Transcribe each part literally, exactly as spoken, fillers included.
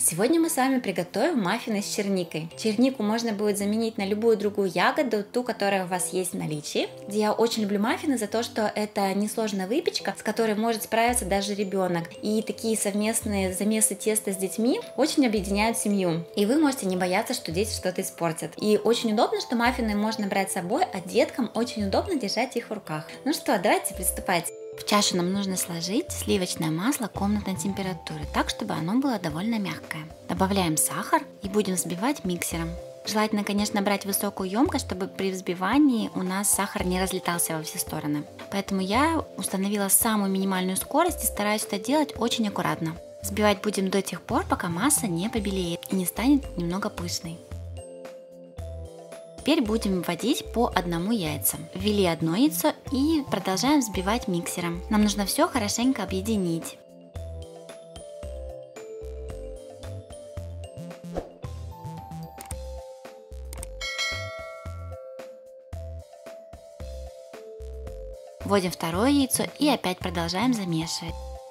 Сегодня мы с вами приготовим маффины с черникой. Чернику можно будет заменить на любую другую ягоду, ту, которая у вас есть в наличии. Я очень люблю маффины за то, что это несложная выпечка, с которой может справиться даже ребенок. И такие совместные замесы теста с детьми очень объединяют семью. И вы можете не бояться, что дети что-то испортят. И очень удобно, что маффины можно брать с собой, а деткам очень удобно держать их в руках. Ну что, давайте приступать. В чашу нам нужно сложить сливочное масло комнатной температуры, так, чтобы оно было довольно мягкое. Добавляем сахар и будем взбивать миксером. Желательно, конечно, брать высокую емкость, чтобы при взбивании у нас сахар не разлетался во все стороны. Поэтому я установила самую минимальную скорость и стараюсь это делать очень аккуратно. Взбивать будем до тех пор, пока масса не побелеет и не станет немного пышной. Теперь будем вводить по одному яйцу. Ввели одно яйцо и продолжаем взбивать миксером. Нам нужно все хорошенько объединить. Вводим второе яйцо и опять продолжаем замешивать.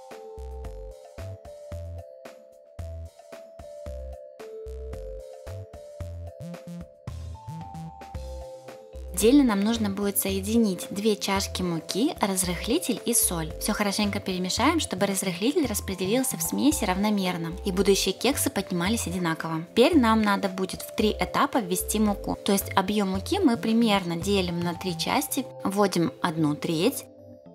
Отдельно нам нужно будет соединить две чашки муки, разрыхлитель и соль. Все хорошенько перемешаем, чтобы разрыхлитель распределился в смеси равномерно и будущие кексы поднимались одинаково. Теперь нам надо будет в три этапа ввести муку. То есть объем муки мы примерно делим на три части, вводим одну треть.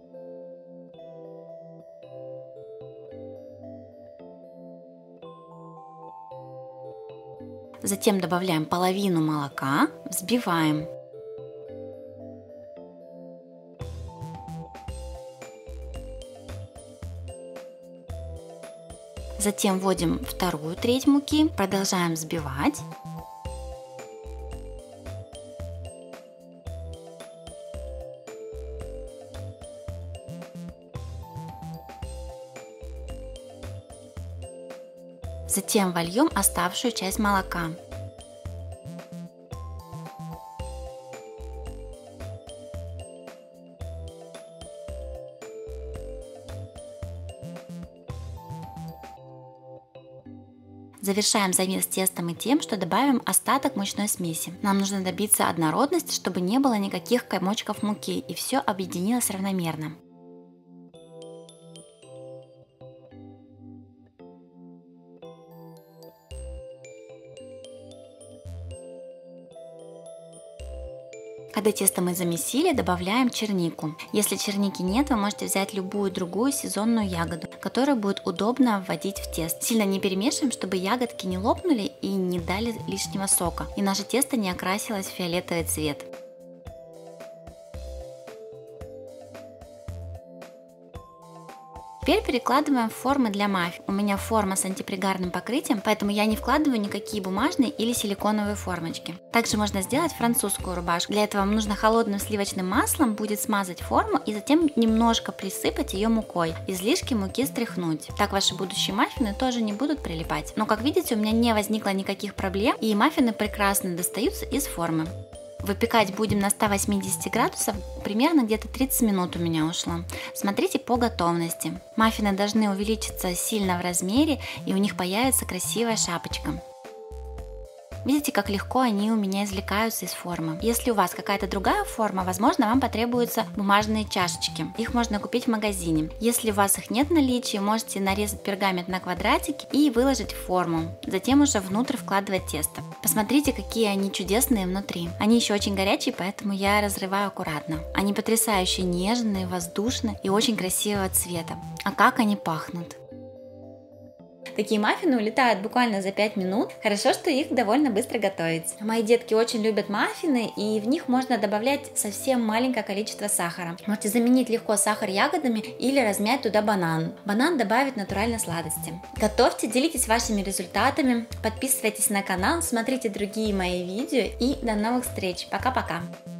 Затем добавляем половину молока, взбиваем. Затем вводим вторую треть муки, продолжаем взбивать. Затем вольем оставшую часть молока. Завершаем замес тестом и тем, что добавим остаток мучной смеси. Нам нужно добиться однородности, чтобы не было никаких комочков муки и все объединилось равномерно. Когда тесто мы замесили, добавляем чернику. Если черники нет, вы можете взять любую другую сезонную ягоду, которую будет удобно вводить в тесто. Сильно не перемешиваем, чтобы ягодки не лопнули и не дали лишнего сока, и наше тесто не окрасилось в фиолетовый цвет. Теперь перекладываем в формы для маффин. У меня форма с антипригарным покрытием, поэтому я не вкладываю никакие бумажные или силиконовые формочки. Также можно сделать французскую рубашку. Для этого вам нужно холодным сливочным маслом будет смазать форму и затем немножко присыпать ее мукой. Излишки муки стряхнуть. Так ваши будущие маффины тоже не будут прилипать. Но как видите, у меня не возникло никаких проблем, и маффины прекрасно достаются из формы. Выпекать будем на ста восьмидесяти градусах, примерно где-то тридцать минут у меня ушло. Смотрите по готовности. Маффины должны увеличиться сильно в размере, и у них появится красивая шапочка. Видите, как легко они у меня извлекаются из формы. Если у вас какая-то другая форма, возможно, вам потребуются бумажные чашечки. Их можно купить в магазине. Если у вас их нет в наличии, можете нарезать пергамент на квадратики и выложить в форму. Затем уже внутрь вкладывать тесто. Посмотрите, какие они чудесные внутри. Они еще очень горячие, поэтому я разрываю аккуратно. Они потрясающе нежные, воздушные и очень красивого цвета. А как они пахнут! Такие маффины улетают буквально за пять минут. Хорошо, что их довольно быстро готовить. Мои детки очень любят маффины, и в них можно добавлять совсем маленькое количество сахара. Можете заменить легко сахар ягодами или размять туда банан. Банан добавит натуральной сладости. Готовьте, делитесь вашими результатами, подписывайтесь на канал, смотрите другие мои видео и до новых встреч. Пока-пока!